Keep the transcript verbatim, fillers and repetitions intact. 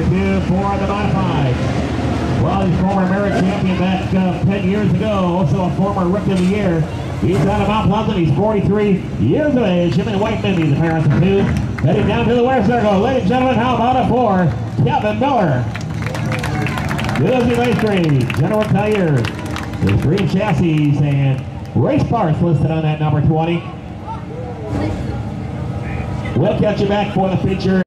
two for the modified. Well, he's former American champion back uh, ten years ago, also a former Rookie of the Year. He's out of Mount Pleasant. He's forty-three years of age. Him and White Mindy, the parents of two. Heading down to the west circle. Ladies and gentlemen, how about it for Kevin Miller? Disney Race Street, General Tires, his green chassis and race parts listed on that number twenty. We'll catch you back for the feature.